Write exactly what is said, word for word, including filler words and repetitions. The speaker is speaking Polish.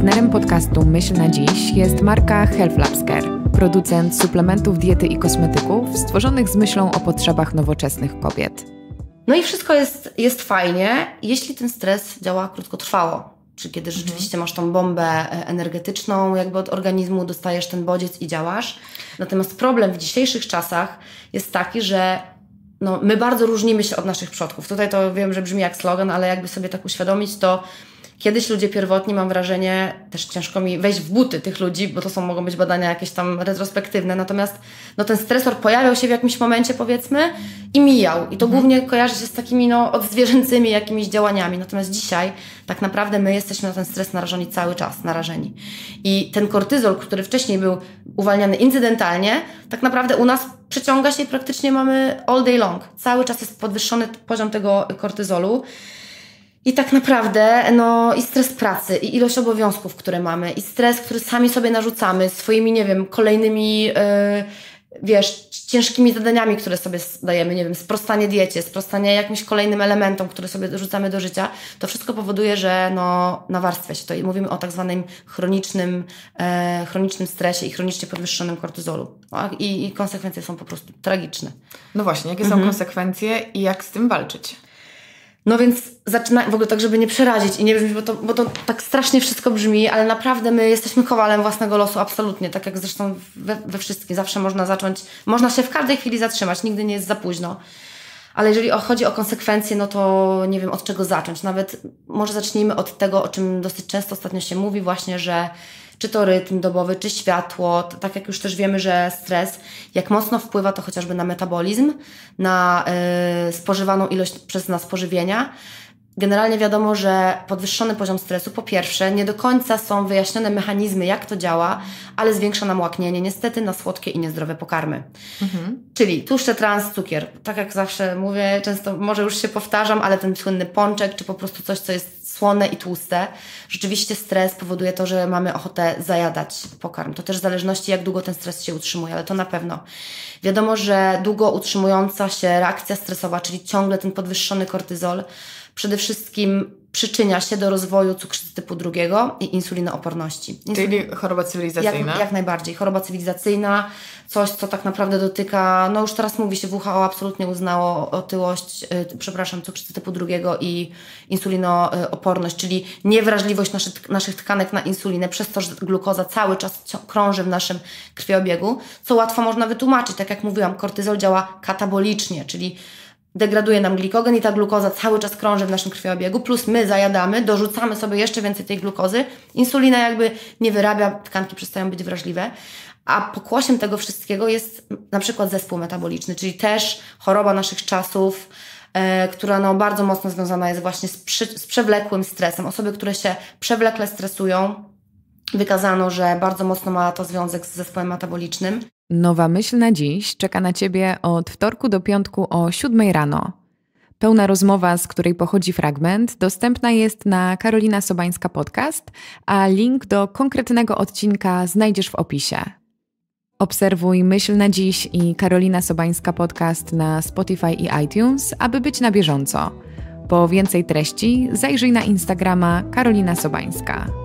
Partnerem podcastu Myśl na dziś jest marka Health Labs Care, producent suplementów diety i kosmetyków stworzonych z myślą o potrzebach nowoczesnych kobiet. No i wszystko jest, jest fajnie, jeśli ten stres działa krótkotrwało. Czy kiedy mhm. rzeczywiście masz tą bombę energetyczną, jakby od organizmu dostajesz ten bodziec i działasz. Natomiast problem w dzisiejszych czasach jest taki, że no, my bardzo różnimy się od naszych przodków. Tutaj to wiem, że brzmi jak slogan, ale jakby sobie tak uświadomić, to kiedyś ludzie pierwotni, mam wrażenie, też ciężko mi wejść w buty tych ludzi, bo to są, mogą być badania jakieś tam retrospektywne, natomiast no, ten stresor pojawiał się w jakimś momencie, powiedzmy, i mijał. I to mhm. głównie kojarzy się z takimi no, odzwierzęcymi jakimiś działaniami. Natomiast dzisiaj tak naprawdę my jesteśmy na ten stres narażeni cały czas, narażeni. I ten kortyzol, który wcześniej był uwalniany incydentalnie, tak naprawdę u nas przeciąga się i praktycznie mamy all day long. Cały czas jest podwyższony poziom tego kortyzolu. I tak naprawdę, no i stres pracy, i ilość obowiązków, które mamy, i stres, który sami sobie narzucamy swoimi, nie wiem, kolejnymi, yy, wiesz, ciężkimi zadaniami, które sobie dajemy, nie wiem, sprostanie diecie, sprostanie jakimś kolejnym elementom, które sobie rzucamy do życia, to wszystko powoduje, że no nawarstwia się to i mówimy o tak zwanym chronicznym, e, chronicznym stresie i chronicznie podwyższonym kortyzolu. No, i, i konsekwencje są po prostu tragiczne. No właśnie, jakie mhm. są konsekwencje i jak z tym walczyć? No więc zaczyna, w ogóle tak, żeby nie przerazić i nie brzmi, bo to, bo to tak strasznie wszystko brzmi, ale naprawdę my jesteśmy kowalem własnego losu, absolutnie, tak jak zresztą we, we wszystkim. Zawsze można zacząć, można się w każdej chwili zatrzymać, nigdy nie jest za późno. Ale jeżeli chodzi o konsekwencje, no to nie wiem od czego zacząć. Nawet może zacznijmy od tego, o czym dosyć często ostatnio się mówi właśnie, że czy to rytm dobowy, czy światło, to, tak jak już też wiemy, że stres, jak mocno wpływa to chociażby na metabolizm, na y, spożywaną ilość przez nas pożywienia. Generalnie wiadomo, że podwyższony poziom stresu, po pierwsze, nie do końca są wyjaśnione mechanizmy, jak to działa, ale zwiększa nam łaknienie niestety na słodkie i niezdrowe pokarmy. Mhm. Czyli tłuszcze trans, cukier. Tak jak zawsze mówię, często może już się powtarzam, ale ten słynny pączek, czy po prostu coś, co jest słone i tłuste. Rzeczywiście stres powoduje to, że mamy ochotę zajadać pokarm. To też w zależności, jak długo ten stres się utrzymuje, ale to na pewno. Wiadomo, że długo utrzymująca się reakcja stresowa, czyli ciągle ten podwyższony kortyzol, przede wszystkim przyczynia się do rozwoju cukrzycy typu drugiego i insulinooporności. Czyli choroba cywilizacyjna? Jak, jak najbardziej. Choroba cywilizacyjna, coś, co tak naprawdę dotyka, no już teraz mówi się, W H O absolutnie uznało otyłość, yy, przepraszam, cukrzycę typu drugiego i insulinooporność, czyli niewrażliwość naszych, naszych tkanek na insulinę, przez to, że glukoza cały czas krąży w naszym krwiobiegu, co łatwo można wytłumaczyć. Tak jak mówiłam, kortyzol działa katabolicznie, czyli degraduje nam glikogen i ta glukoza cały czas krąży w naszym krwiobiegu, plus my zajadamy, dorzucamy sobie jeszcze więcej tej glukozy, insulina jakby nie wyrabia, tkanki przestają być wrażliwe, a pokłosiem tego wszystkiego jest na przykład zespół metaboliczny, czyli też choroba naszych czasów, e, która no bardzo mocno związana jest właśnie z, przy, z przewlekłym stresem. Osoby, które się przewlekle stresują, wykazano, że bardzo mocno ma to związek z zespołem metabolicznym. Nowa myśl na dziś czeka na Ciebie od wtorku do piątku o siódmej rano. Pełna rozmowa, z której pochodzi fragment, dostępna jest na Karolina Sobańska Podcast, a link do konkretnego odcinka znajdziesz w opisie. Obserwuj Myśl na dziś i Karolina Sobańska Podcast na Spotify i iTunes, aby być na bieżąco. Po więcej treści zajrzyj na Instagrama Karolina Sobańska.